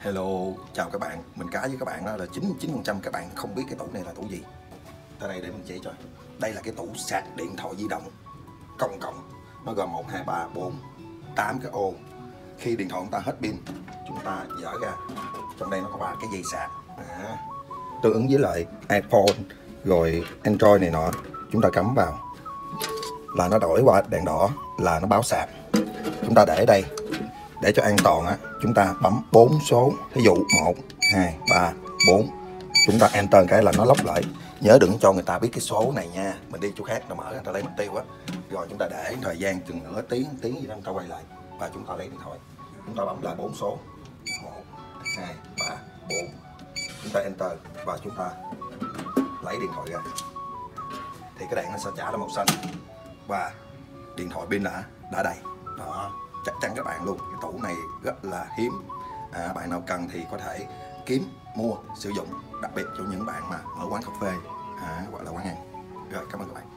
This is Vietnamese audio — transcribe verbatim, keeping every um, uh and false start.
Hello, chào các bạn. Mình cá với các bạn đó là chín mươi chín phần trăm các bạn không biết cái tủ này là tủ gì. Tới đây để mình chỉ cho. Đây là cái tủ sạc điện thoại di động công cộng. Nó gồm một, hai, ba, bốn, tám cái ô. Khi điện thoại chúng ta hết pin, chúng ta dỡ ra. Trong đây nó có ba cái dây sạc. À, tương ứng với lại iPhone rồi Android này nọ, chúng ta cắm vào là nó đổi qua đèn đỏ là nó báo sạc. Chúng ta để ở đây để cho an toàn á, chúng ta bấm bốn số, ví dụ một, hai, ba, bốn, chúng ta enter cái là nó lóc lại. Nhớ đừng cho người ta biết cái số này nha. Mình đi chỗ khác nó mở người ta lấy mất tiêu á, rồi chúng ta để thời gian chừng nửa tiếng tiếng gì đó chúng ta quay lại và chúng ta lấy điện thoại, chúng ta bấm lại bốn số, một, hai, ba, bốn, chúng ta enter và chúng ta lấy điện thoại ra thì cái đèn nó sẽ trả ra màu xanh và điện thoại pin đã đã đầy đó. Chắc chắn các bạn luôn, cái tủ này rất là hiếm. À, bạn nào cần thì có thể kiếm mua sử dụng, đặc biệt cho những bạn mà mở quán cà phê à, hoặc là quán ăn. Rồi, cảm ơn các bạn.